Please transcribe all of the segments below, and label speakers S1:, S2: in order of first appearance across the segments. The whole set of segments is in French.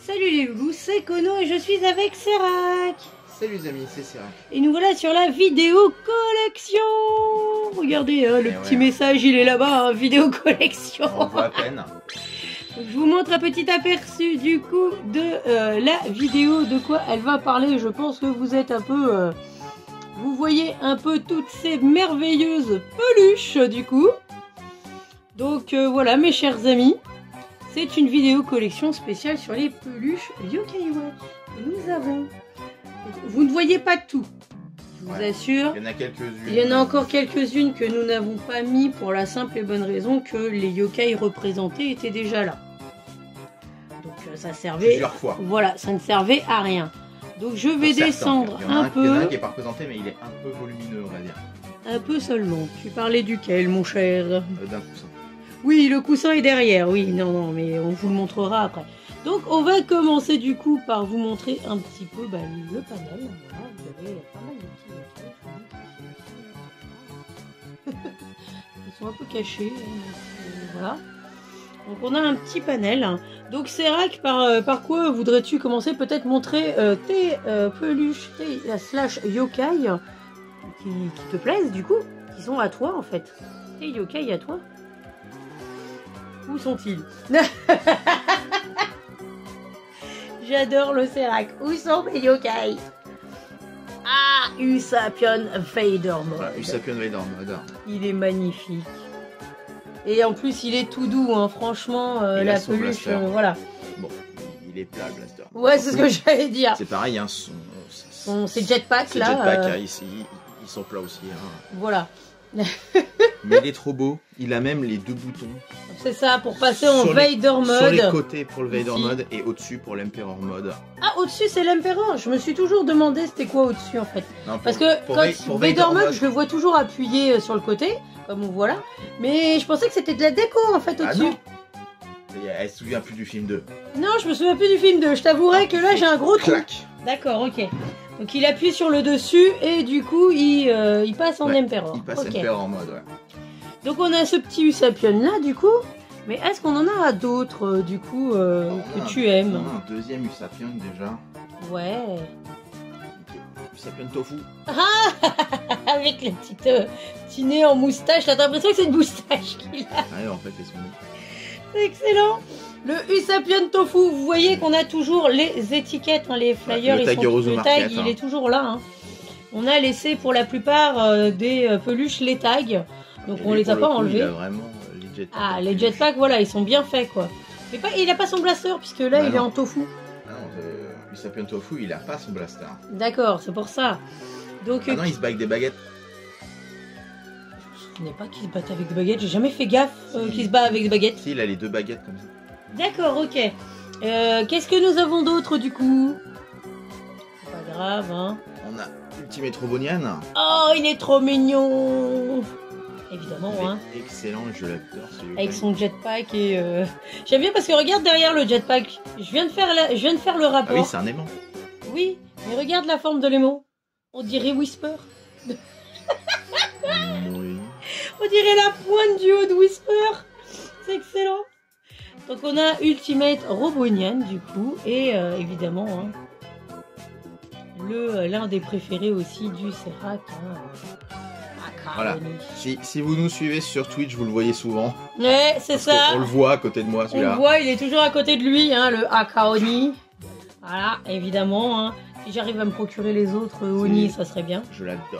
S1: Salut les loulous, c'est Kono et je suis avec Serac.
S2: Salut les amis, c'est Serac.
S1: Et nous voilà sur la vidéo collection. Regardez, hein, le petit message, il est là-bas, hein, vidéo collection.
S2: On voit à peine.
S1: Je vous montre un petit aperçu du coup de la vidéo, de quoi elle va parler. Je pense que vous êtes un peu... vous voyez un peu toutes ces merveilleuses peluches du coup. Donc voilà mes chers amis. C'est une vidéo collection spéciale sur les peluches Yokai Watch. Et nous avons... Vous ne voyez pas tout, je vous assure.
S2: Il y en a quelques-unes.
S1: Il y en a encore quelques-unes que nous n'avons pas mis pour la simple et bonne raison que les yokai représentés étaient déjà là. Donc ça servait...
S2: Plusieurs fois.
S1: Voilà, ça ne servait à rien. Donc je vais descendre un peu.
S2: Il y en a un qui n'est pas représenté, mais il est un peu volumineux, on va dire.
S1: Un peu seulement. Tu parlais duquel, mon cher?
S2: D'un coussin.
S1: Oui, le coussin est derrière, oui, non, mais on vous le montrera après. Donc on va commencer du coup par vous montrer un petit peu le panel. Voilà, vous avez pas mal de petits... Ils sont un peu cachés. Voilà. Donc on a un petit panel. Donc Serac, par quoi voudrais-tu commencer? Peut-être montrer tes peluches, tes slash yokai qui te plaisent du coup, qui sont à toi en fait. Tes yokai à toi. Où sont-ils? J'adore le Serac. Où sont mes yokai? Ah, Usapion Vader Mode.
S2: Voilà, Usapion Vader Mode.
S1: Il est magnifique. Et en plus, il est tout doux, hein. Franchement, la peluche, voilà.
S2: Bon, il est plat, le blaster.
S1: Ouais, c'est ce que j'allais dire.
S2: C'est pareil, hein,
S1: ces jetpacks là.
S2: Jetpack, ils sont plats aussi. Hein.
S1: Voilà.
S2: Mais il est trop beau. Il a même les deux boutons.
S1: C'est ça, pour passer en Vader Mode.
S2: Sur les côtés pour le Vader Mode et au-dessus pour l'Emperor Mode.
S1: Ah, au-dessus c'est l'Emperor. Je me suis toujours demandé c'était quoi au-dessus en fait.
S2: Non,
S1: parce que pour Vader Mode, je le vois toujours appuyé sur le côté, comme on voit là. Mais je pensais que c'était de la déco en fait au-dessus.
S2: Elle se souvient plus du film 2.
S1: Non, je me souviens plus du film 2. Je t'avouerai que là j'ai un gros trou. D'accord, ok. Donc il appuie sur le dessus et du coup il passe en Emperor.
S2: Il passe Emperor Mode, ouais.
S1: Donc on a ce petit Usapion là du coup. Mais est-ce qu'on en a d'autres du coup que tu aimes?
S2: On a un deuxième Usapion déjà.
S1: Ouais.
S2: Usapion Tofu.
S1: Ah avec le petit nez en moustache. T'as l'impression que c'est une moustache qu'il a.
S2: Ah ouais, en fait, c'est son nez.
S1: C'est excellent. Le Usapion Tofu, vous voyez qu'on a toujours les étiquettes, hein, les flyers, le tag, il est toujours là. Hein. On a laissé pour la plupart des peluches les tags, donc on les a pas enlevés.
S2: Il a vraiment les jetpacks.
S1: Ah, les jetpacks, voilà, ils sont bien faits quoi. Mais pas, il a pas son blaster puisque là il est en tofu.
S2: Ah non, Usapion Tofu, il a pas son blaster.
S1: D'accord, c'est pour ça. Donc,
S2: ah non, il se bat avec des baguettes.
S1: Je ne sais pas qu'il se batte avec des baguettes, j'ai jamais fait gaffe qu'il se bat avec des baguettes.
S2: Si, il a les deux baguettes comme ça.
S1: D'accord, ok. Qu'est-ce que nous avons d'autre du coup? C'est pas grave, hein.
S2: On a Ultimate Robonian.
S1: Oh, il est trop mignon. Évidemment, hein.
S2: Excellent, je l'adore celui-là.
S1: Avec son jetpack et... J'aime bien parce que regarde derrière le jetpack. Je viens de faire le rapport.
S2: Ah oui, c'est un aimant.
S1: Oui, mais regarde la forme de l'aimant. On dirait Whisper.
S2: Oui.
S1: On dirait la pointe du haut de Whisper. C'est excellent. Donc on a Ultimate Robonian du coup et évidemment hein, l'un des préférés aussi du Serac. Hein,
S2: voilà. Si vous nous suivez sur Twitch, vous le voyez souvent.
S1: Ouais, c'est ça.
S2: On le voit à côté de moi celui-là.
S1: On le voit, il est toujours à côté de lui, hein, le Akaoni. Voilà, évidemment. Hein. Si j'arrive à me procurer les autres Oni, ça serait bien.
S2: Je l'adore.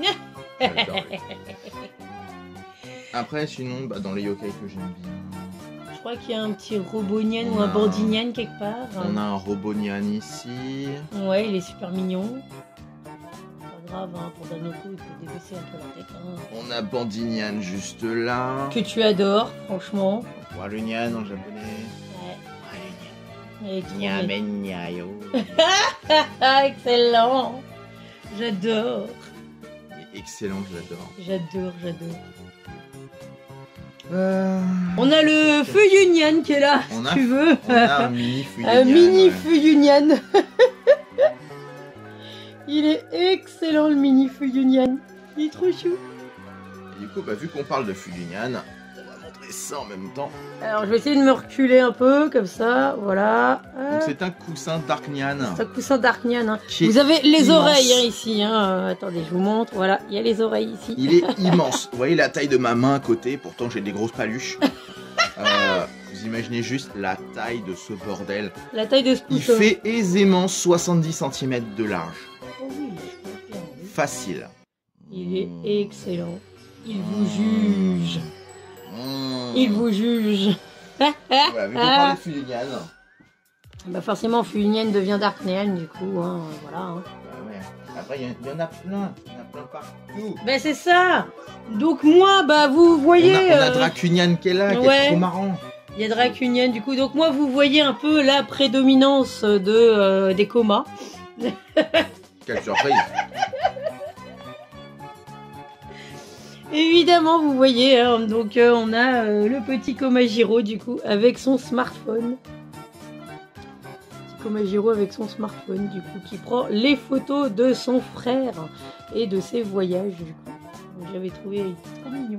S2: Après, sinon, dans les yokai que j'aime bien.
S1: Je crois qu'il y a un petit Robonian ou un Bandinian quelque part.
S2: On a un Robonian ici.
S1: Ouais, il est super mignon. Pas grave, hein, pour Danoko, il peut débaisser un peu la tête. Hein.
S2: On a Bandinian juste là.
S1: Que tu adores, franchement.
S2: Walunian en japonais.
S1: Ouais.
S2: Nyamenyayo.
S1: Excellent. J'adore.
S2: Excellent, je l'adore.
S1: J'adore. On a le Feu Union qui est là, si tu veux.
S2: On a un mini Feu Union.
S1: Un mini Feu Union. Il est excellent le mini Feu Union. Il est trop chou.
S2: Et du coup, vu qu'on parle de Feu Union, on va montrer regarder ça en même temps.
S1: Alors je vais essayer de me reculer un peu comme ça, voilà.
S2: Donc c'est un coussin Darknian.
S1: C'est un coussin Darknian. Hein. Vous avez les
S2: immense.
S1: oreilles hein, ici. Hein. Attendez, je vous montre. Voilà, il y a les oreilles ici.
S2: Il est immense. Vous voyez la taille de ma main à côté. Pourtant j'ai des grosses paluches. Vous imaginez juste la taille de ce bordel.
S1: La taille de ce
S2: Il
S1: couteau.
S2: fait aisément 70 cm de large.
S1: Oh oui, je peux faire, oui.
S2: Facile.
S1: Il est excellent. Il vous juge.
S2: Mmh.
S1: Il vous juge.
S2: Ouais, mais on parle de Fulinian.
S1: Bah forcément, Fulinian devient Darknian du coup. Hein, voilà. Hein.
S2: Bah ouais. Après, il y en a plein. Il y en a plein partout.
S1: Bah c'est ça. Donc moi, bah vous voyez.
S2: On a Dracunian qui est là, qui est trop marrant.
S1: Il y a Dracunian du coup. Donc moi, vous voyez un peu la prédominance de, des comas.
S2: Quelle surprise.
S1: Évidemment, vous voyez, hein, donc on a le petit Komajiro du coup avec son smartphone. Petit Komajiro avec son smartphone du coup qui prend les photos de son frère et de ses voyages du coup. J'avais trouvé très mignon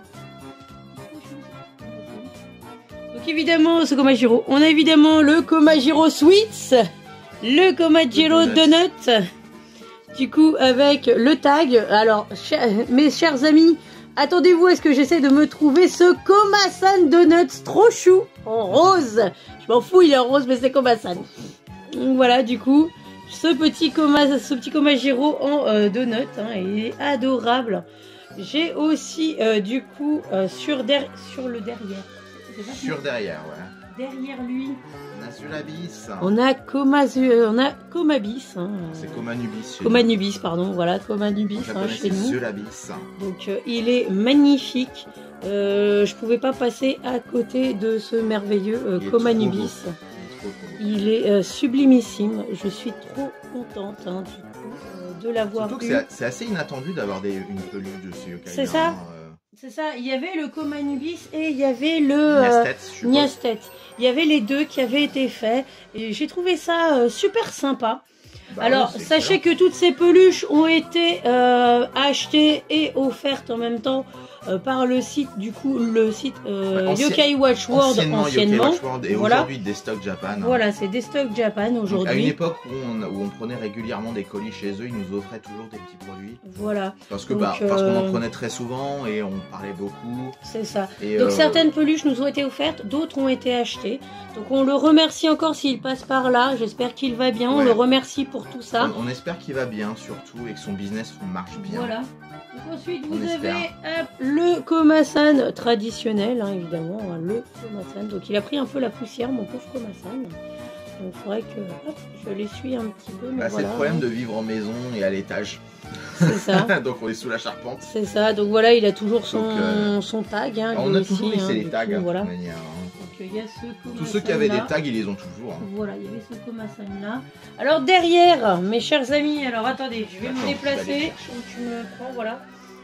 S1: celui-là. Donc évidemment ce Komajiro, on a évidemment le Komajiro Sweets, le Komajiro Donut. Du coup, avec le tag, alors, mes chers amis, attendez-vous à ce que j'essaie de me trouver ce Komasan Donuts trop chou, en rose. Je m'en fous, il est en rose, mais c'est Komasan. Donc voilà, du coup, ce petit Komajiro en donut, hein, il est adorable. J'ai aussi, du coup, sur le derrière.
S2: Sur derrière, ouais.
S1: Derrière lui.
S2: On a Zulabis.
S1: On a Komabis. Hein.
S2: C'est Komanubis.
S1: Komanubis, pardon. Voilà, Komanubis hein, chez nous.
S2: Zulabis.
S1: Donc, il est magnifique. Je pouvais pas passer à côté de ce merveilleux Komanubis. Il est sublimissime. Je suis trop contente hein, du coup, de l'avoir eu.
S2: C'est assez inattendu d'avoir une peluche de ce yokai.
S1: C'est ça. C'est ça, il y avait le Komanubis et il y avait le Niastet. Il y avait les deux qui avaient été faits et j'ai trouvé ça super sympa. Bah alors, oui, sachez que toutes ces peluches ont été achetées et offertes en même temps par le site, du coup, le site Yokai Watch World anciennement.
S2: Yokai Watch World et voilà. Aujourd'hui Destock Japan.
S1: Voilà, c'est Destock Japan aujourd'hui.
S2: À une époque où on prenait régulièrement des colis chez eux, ils nous offraient toujours des petits produits.
S1: Voilà.
S2: Parce que parce qu'on en prenait très souvent et on parlait beaucoup.
S1: C'est ça. Et donc certaines peluches nous ont été offertes, d'autres ont été achetées. Donc on le remercie encore s'il passe par là. J'espère qu'il va bien. Ouais. On le remercie pour tout ça.
S2: On espère qu'il va bien surtout et que son business marche bien.
S1: Voilà. Donc ensuite vous avez le Komasan traditionnel, hein, évidemment, hein, le Komasan. Donc il a pris un peu la poussière, mon pauvre Komasan. Donc il faudrait que je l'essuie un petit peu.
S2: Bah, voilà, c'est le problème de vivre en maison et à l'étage.
S1: C'est ça.
S2: Donc on est sous la charpente.
S1: C'est ça. Donc voilà, il a toujours son tag. Hein,
S2: on a toujours laissé les tags. Coup,
S1: voilà.
S2: De manière, hein.
S1: Il y a ce
S2: tous ceux qui avaient des tags, ils les ont toujours. Hein.
S1: Voilà, il y avait ce Komasan là. Alors derrière, mes chers amis, alors attendez, je vais me déplacer. Tu me prends, voilà.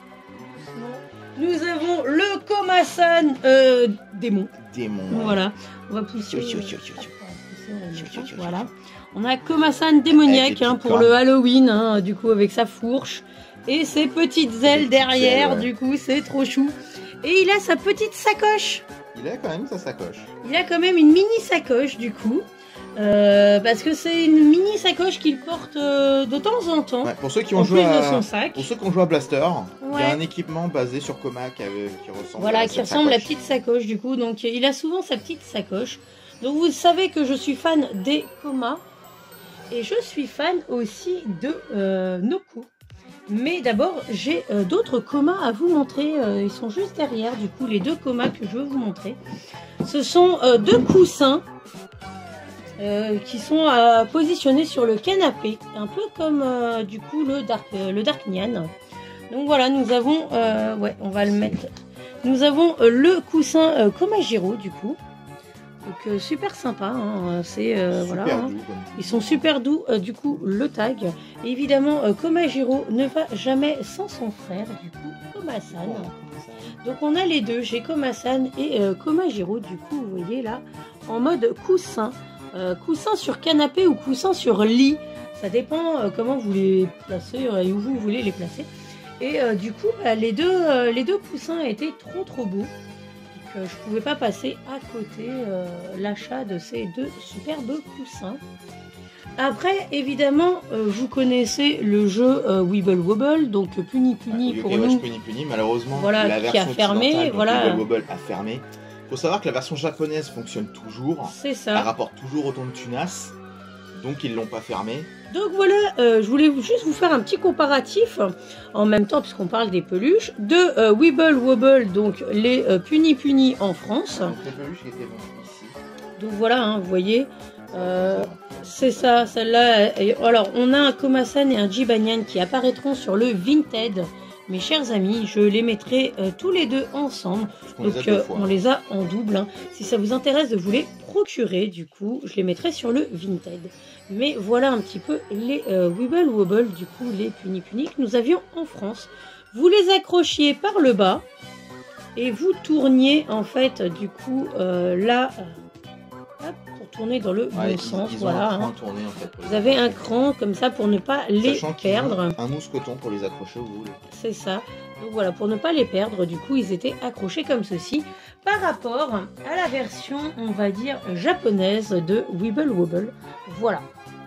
S1: Nous avons le Komasan démon.
S2: Démon.
S1: Voilà, on va pousser. Voilà. On a Komasan démoniaque hein, pour le Halloween, hein, du coup avec sa fourche et ses petites ailes derrière. Ouais. Du coup, c'est trop chou. Et il a sa petite sacoche.
S2: Il a quand même sa sacoche.
S1: Il a quand même une mini sacoche du coup. Parce que c'est une mini sacoche qu'il porte de temps en temps.
S2: Ouais, pour ceux qui ont joué à
S1: son sac.
S2: Pour ceux qui ont joué à Blaster, il y a un équipement basé sur Koma qui ressemble.
S1: Voilà, qui ressemble à la petite sacoche du coup. Donc il a souvent sa petite sacoche. Donc vous savez que je suis fan des Koma et je suis fan aussi de Noko. Mais d'abord, j'ai d'autres Koma à vous montrer. Ils sont juste derrière, du coup, les deux Koma que je veux vous montrer. Ce sont deux coussins qui sont positionnés sur le canapé, un peu comme du coup le Darknian. Donc voilà, nous avons, ouais, on va le mettre. Nous avons le coussin Komajiro du coup. Donc super sympa, hein. C'est voilà, hein. Ils sont super doux. Du coup, le tag. Et évidemment, Komajiro ne va jamais sans son frère, du coup, Komasan. Donc on a les deux, j'ai Komasan et Komajiro. Du coup, vous voyez là, en mode coussin, coussin sur canapé ou coussin sur lit. Ça dépend comment vous les placez et où vous voulez les placer. Et du coup, bah, les deux coussins étaient trop beaux. je pouvais pas passer à côté l'achat de ces deux superbes coussins. Après, évidemment, vous connaissez le jeu Wibble Wobble, donc Puni Puni pour nous.
S2: Puni Puni, malheureusement,
S1: voilà,
S2: la
S1: qui
S2: version
S1: a fermé. Voilà.
S2: Wibble Wobble a fermé. Faut savoir que la version japonaise fonctionne toujours.
S1: C'est ça.
S2: Elle rapporte toujours autant de tunas, donc ils l'ont pas fermé.
S1: Donc voilà, je voulais juste vous faire un petit comparatif, en même temps, puisqu'on parle des peluches, de Wibble Wobble, donc les Puni Puni en France.
S2: Donc les peluches qui étaient vendues ici.
S1: Donc voilà, hein, vous voyez. C'est ça, celle-là. Alors, on a un Komasan et un Jibanyan qui apparaîtront sur le Vinted. Mes chers amis, je les mettrai tous les deux ensemble. Donc, on les a en double. Hein. Si ça vous intéresse de vous les procurer, du coup, je les mettrai sur le Vinted. Mais voilà un petit peu les Wibble Wobble, du coup, les Puni Puni que nous avions en France. Vous les accrochiez par le bas et vous tourniez, en fait, du coup, là... pour tourner dans le bon sens, voilà. Hein.
S2: Tourné, en fait,
S1: vous avez un cran comme ça pour ne pas les perdre.
S2: Un mousse coton pour les accrocher où vous voulez.
S1: C'est ça. Donc voilà, pour ne pas les perdre, du coup, ils étaient accrochés comme ceci par rapport à la version, on va dire, japonaise de Wibble Wobble. Voilà.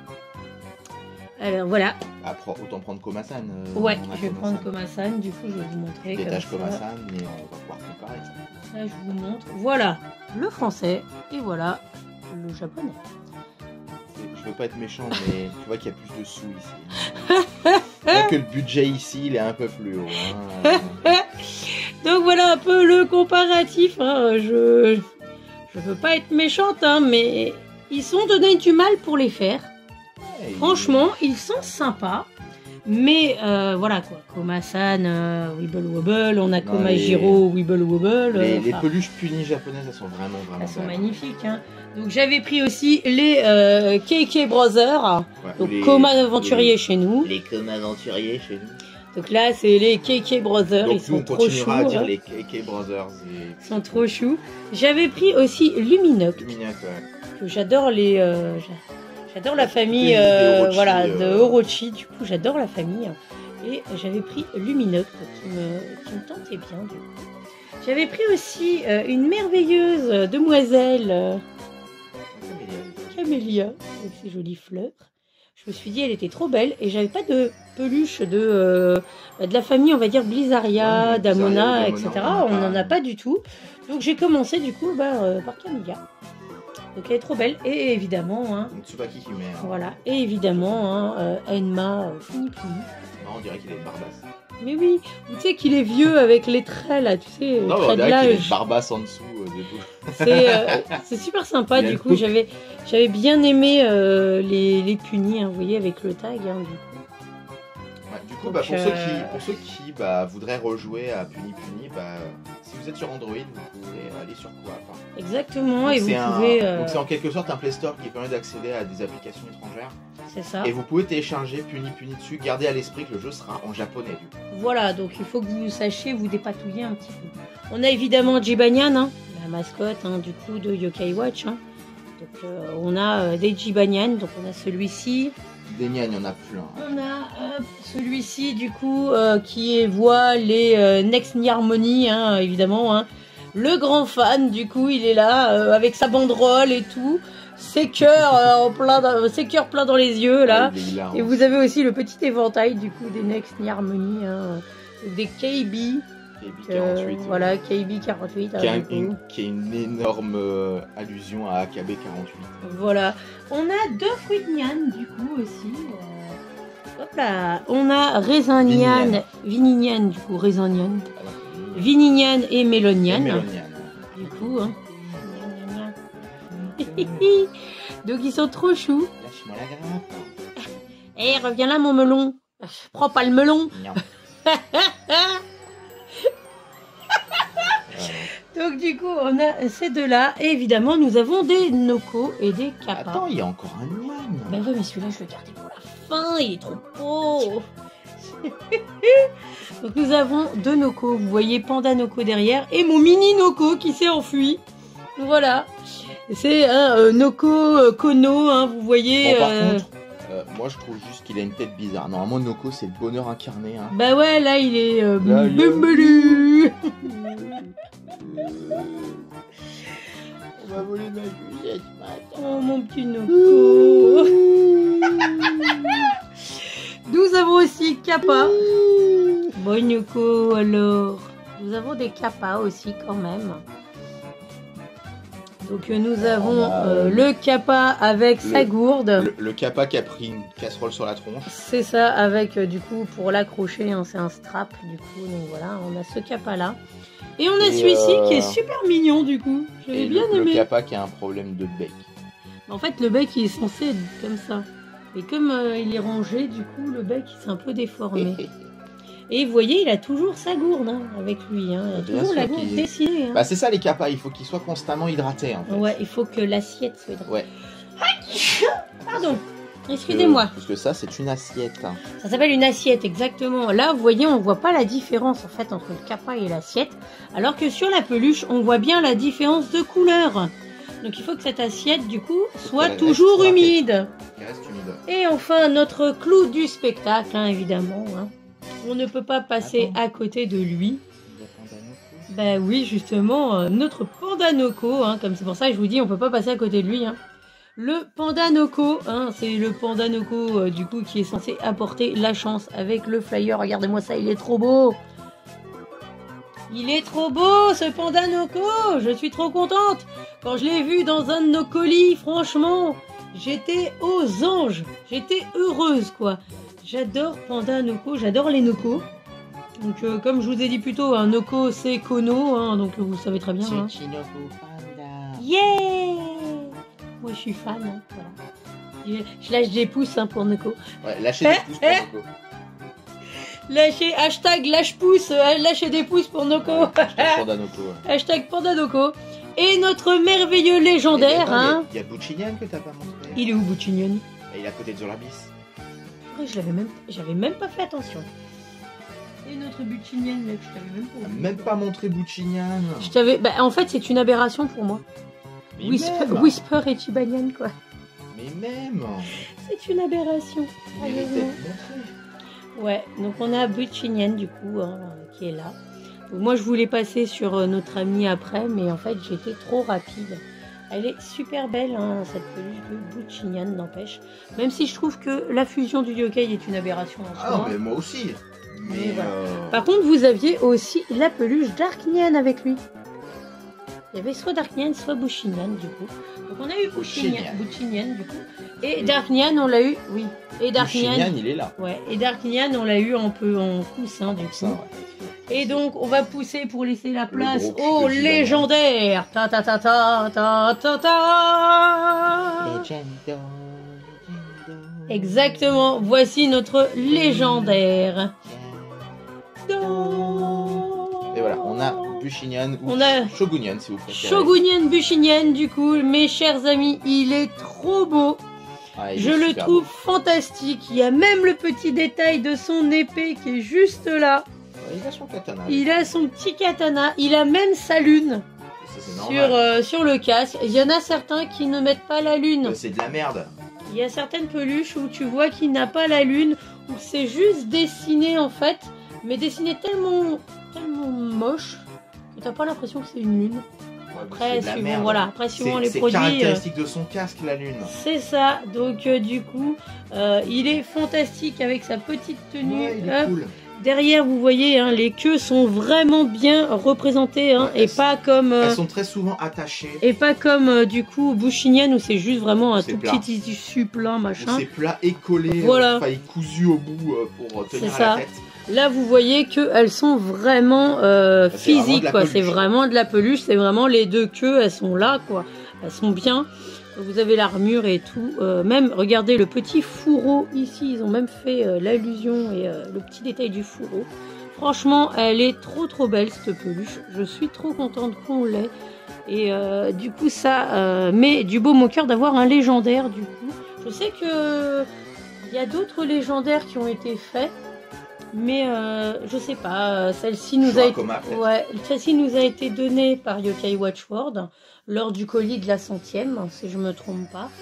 S1: Alors voilà.
S2: Après, autant prendre Komasan.
S1: Ouais, je vais prendre Komasan, du coup, je vais vous montrer.
S2: Détache Komasan, mais on va pouvoir comparer ça.
S1: Là, je vous montre. Voilà le français et voilà le japonais.
S2: Je veux pas être méchant, mais tu vois qu'il y a plus de sous ici. Je vois que le budget ici, il est un peu plus haut. Hein.
S1: Donc voilà un peu le comparatif. Hein. Je veux pas être méchante, hein, mais ils sont donnés du mal pour les faire. Ouais, franchement, ils sont sympas. Mais voilà quoi, Komasan, Wibble Wobble, on a Komajiro, Wibble Wobble.
S2: Les peluches punies japonaises, elles sont vraiment
S1: elles sont magnifiques. Hein. Donc j'avais pris aussi les KK Brothers, ouais, donc Koma Aventurier chez nous.
S2: Les Koma Aventuriers chez nous.
S1: Donc là, c'est les KK Brothers, donc, ils sont trop choux.
S2: À dire les KK Brothers.
S1: Ils sont trop choux. J'avais pris aussi Luminoct.
S2: Luminoct, ouais.
S1: Que j'adore les... J'adore la famille voilà, de Orochi, du coup j'adore la famille. Et j'avais pris Luminoct qui me tentait bien du coup. J'avais pris aussi une merveilleuse demoiselle Camélia avec ses jolies fleurs. Je me suis dit elle était trop belle et j'avais pas de peluche de la famille on va dire Blizzaria, ouais, Damona, etc. On n'en a pas du tout. Donc j'ai commencé du coup par Camélia. Donc elle est trop belle et évidemment hein,
S2: Tsubaki qui met.
S1: Voilà et évidemment hein, Enma Puni Puni.
S2: Non, on dirait qu'il est barbasse.
S1: Mais oui, tu sais qu'il est vieux avec les traits là, tu sais.
S2: Non, on dirait qu'il est barbasse en dessous du coup.
S1: C'est super sympa du coup. J'avais bien aimé les punis, hein, vous voyez avec le tag hein, du coup.
S2: Ouais, du coup, donc, pour ceux qui voudraient rejouer à Puni Puni, si vous êtes sur Android, vous pouvez aller sur Coop.
S1: Exactement,
S2: donc
S1: et vous pouvez...
S2: Donc c'est en quelque sorte un Play Store qui permet d'accéder à des applications étrangères.
S1: C'est ça.
S2: Et vous pouvez télécharger Puni Puni dessus, gardez à l'esprit que le jeu sera en japonais du coup.
S1: Voilà, donc il faut que vous sachiez vous dépatouiller un petit peu. On a évidemment Jibanyan, hein, la mascotte hein, du coup de Yokai Watch. Hein. Donc on a des Jibanyan, donc on a celui-ci.
S2: Des Nyan, il y en a plein.
S1: On a celui-ci du coup qui voit les Next New Harmony, hein, évidemment. Hein. Le grand fan, du coup, il est là avec sa banderole et tout. Ses cœurs plein dans les yeux là. Et vous avez aussi le petit éventail du coup des Next New Harmony, hein, des KB.
S2: KB 48.
S1: Voilà, KB 48.
S2: Qui est une énorme allusion à AKB 48.
S1: Voilà. On a deux fruits de Nyan du coup aussi. Hop là. On a raisin Nyan, Vinignan du coup, raisin Nyan. Vinignan et Mélonian. Du coup, hein. Donc ils sont trop choux.
S2: Lâche-moi la grappe.
S1: Eh, reviens là mon melon. Prends pas le melon. Donc du coup, on a ces deux-là. Et évidemment, nous avons des Noko et des Kappa.
S2: Attends, il y a encore un Nyan.
S1: Bah oui, mais celui-là, je vais le garder pour la fin. Il est trop beau. Donc nous avons deux Noko. Vous voyez Panda Noko derrière. Et mon mini Noko qui s'est enfui. Voilà. C'est un Noko Kono. Hein, vous voyez.
S2: Bon, par contre, Moi je trouve juste qu'il a une tête bizarre. Normalement Noko c'est le bonheur incarné. Hein.
S1: Bah ouais, là il est...
S2: Là, il
S1: Bumbelu.
S2: On va voler ma Juliette maintenant.
S1: Oh mon petit Noko. Nous avons aussi Kappa. Bon Noko alors. Nous avons des Kappa aussi quand même. Donc nous avons le Kappa avec sa gourde.
S2: Le Kappa qui a pris une casserole sur la tronche.
S1: C'est ça, avec du coup pour l'accrocher, hein, c'est un strap du coup. Donc voilà, on a ce Kappa là. Et on a celui-ci qui est super mignon du coup. J'avais bien aimé.
S2: Le Kappa qui a un problème de bec.
S1: En fait le bec il est censé être comme ça. Et comme il est rangé, du coup le bec il s'est un peu déformé. Et vous voyez, il a toujours sa gourde hein, avec lui. Hein. Il a toujours la gourde dessinée. Hein.
S2: Bah c'est ça les Kappas, il faut qu'ils soient constamment hydratés en fait.
S1: Ouais, il faut que l'assiette soit hydratée.
S2: Ouais.
S1: Pardon, excusez-moi.
S2: Parce que ça c'est une assiette.
S1: Ça s'appelle une assiette, exactement. Là, vous voyez, on voit pas la différence en fait entre le Kappa et l'assiette. Alors que sur la peluche, on voit bien la différence de couleur. Donc il faut que cette assiette, du coup, soit toujours humide.
S2: Reste humide.
S1: Et enfin, notre clou du spectacle, hein, évidemment. Hein. On ne peut pas passer à côté de lui. Ben oui, justement, notre Panda Noko, hein, comme c'est pour ça que je vous dis, on peut pas passer à côté de lui. Hein. Le Panda Noko, hein, c'est le Panda Noko du coup qui est censé apporter la chance avec le flyer. Regardez-moi ça, il est trop beau. Il est trop beau ce Panda Noko. Je suis trop contente. Quand je l'ai vu dans un de nos colis, franchement, j'étais aux anges. J'étais heureuse quoi. J'adore Panda Noko, j'adore les Noko. Donc comme je vous ai dit plus tôt, un Noko c'est Kono, hein, donc vous savez très bien. Hein. Yeah. Moi je suis fan, hein, voilà. Je lâche des pouces hein, pour Noko.
S2: Ouais, lâchez des pouces pour Noko.
S1: Lâchez, hashtag lâche pouce, lâchez des pouces pour Noko.
S2: Ouais, hashtag Panda Noko. Ouais.
S1: Hashtag Panda Noko. Et notre merveilleux légendaire.
S2: Il y a Buchinian que t'as pas montré.
S1: Il est où Buchinian?
S2: Il est à côté de Zorabis.
S1: J'avais même pas fait attention. Et notre Buchinian là que je t'avais même pas vu.
S2: Même pas montré Buchinian.
S1: Je t'avais. Bah, en fait, c'est une aberration pour moi. Whisper et Chibanian quoi.
S2: Mais même.
S1: C'est une aberration. Ouais, donc on a Buchinian du coup hein, qui est là. Donc, moi je voulais passer sur notre ami après, mais en fait j'étais trop rapide. Elle est super belle, hein, cette peluche de Buchinian, n'empêche. Même si je trouve que la fusion du yokai est une aberration.
S2: Ah non, mais moi aussi. Mais
S1: voilà. Par contre, vous aviez aussi la peluche Darknian avec lui. Il y avait soit Darknian, soit Buchinian, du coup. Donc on a eu Buchinian, du coup. Et Darknian, on l'a eu, oui. Et Darknian,
S2: Buchinian, il est là.
S1: Ouais, et Darknian, on l'a eu un peu en coussin, du coup.
S2: Ça, ouais.
S1: Et donc, on va pousser pour laisser la place au légendaire. Ta ta ta ta ta ta ta. Exactement. Voici notre légendaire.
S2: Et voilà, on a Buchinian ou Shogunian si vous préférez.
S1: Shogunian, Buchinian, du coup, mes chers amis, il est trop beau. Ah, je le trouve fantastique. Il y a même le petit détail de son épée qui est juste là.
S2: Il a son katana.
S1: Il a son petit katana. Il a même sa lune sur le casque. Il y en a certains qui ne mettent pas la lune.
S2: C'est de la merde.
S1: Il y a certaines peluches où tu vois qu'il n'a pas la lune, où c'est juste dessiné en fait, mais dessiné tellement moche que t'as pas l'impression que c'est une lune. Après, suivant les produits. C'est
S2: caractéristique de son casque, la lune.
S1: C'est ça. Donc, du coup, il est fantastique avec sa petite tenue.
S2: Ouais, il est cool.
S1: Derrière, vous voyez, hein, les queues sont vraiment bien représentées, hein,
S2: ouais,
S1: et pas comme.
S2: Elles sont très souvent attachées.
S1: Et pas comme du coup Buchinian où c'est juste vraiment un tout petit tissu plein, machin.
S2: C'est plat et collé,
S1: voilà.
S2: Cousu au bout pour tenir à la tête.
S1: Là, vous voyez qu'elles sont vraiment physiques, quoi. C'est vraiment de la peluche. C'est vraiment les deux queues, elles sont là, quoi. Elles sont bien. Vous avez l'armure et tout. Même, regardez le petit fourreau ici. Ils ont même fait l'allusion et le petit détail du fourreau. Franchement, elle est trop belle, cette peluche. Je suis trop contente qu'on l'ait. Et du coup, ça met du baume au cœur d'avoir un légendaire, du coup. Je sais que il y a d'autres légendaires qui ont été faits. Mais je sais pas, celle-ci nous a été donnée par Yokai Watch World lors du colis de la 100e, si je me trompe pas.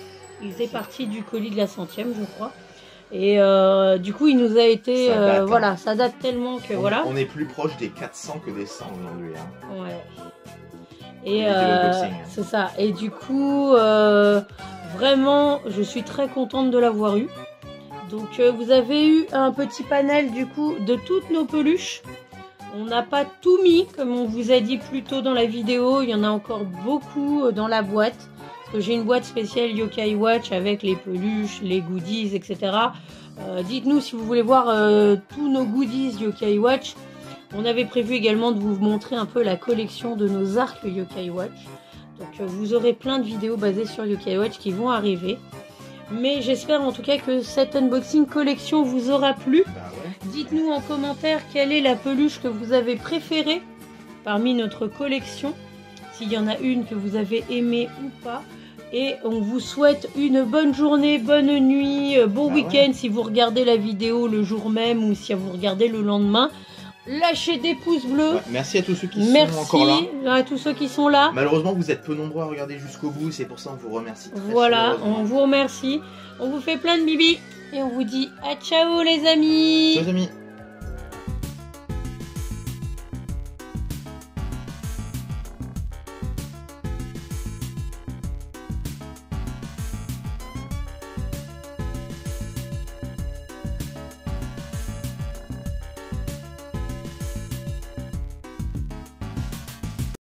S1: Il faisait partie du colis de la 100e, je crois. Et du coup, il nous a été...
S2: Ça date,
S1: voilà, ça date tellement que voilà.
S2: On est plus proche des 400 que des 100 aujourd'hui. Hein.
S1: Ouais. Et c'est
S2: hein.
S1: ça. Et du coup, vraiment, je suis très contente de l'avoir eu. Donc, vous avez eu un petit panel du coup de toutes nos peluches. On n'a pas tout mis, comme on vous a dit plus tôt dans la vidéo. Il y en a encore beaucoup dans la boîte. Parce que j'ai une boîte spéciale Yokai Watch avec les peluches, les goodies, etc. Dites-nous si vous voulez voir tous nos goodies Yokai Watch. On avait prévu également de vous montrer un peu la collection de nos arcs Yokai Watch. Donc vous aurez plein de vidéos basées sur Yokai Watch qui vont arriver. Mais j'espère en tout cas que cette unboxing collection vous aura plu.
S2: Bah ouais.
S1: Dites-nous en commentaire quelle est la peluche que vous avez préférée parmi notre collection. S'il y en a une que vous avez aimée ou pas. Et on vous souhaite une bonne journée, bonne nuit, bon week-end si vous regardez la vidéo le jour même ou si vous regardez le lendemain. Lâchez des pouces bleus.
S2: Ouais, merci à tous ceux qui sont encore là.
S1: Merci à tous ceux qui sont là.
S2: Malheureusement, vous êtes peu nombreux à regarder jusqu'au bout. C'est pour ça qu'on vous remercie.
S1: Voilà, on vous remercie. On vous fait plein de bibis. Et on vous dit à ciao les amis.
S2: Ciao les amis.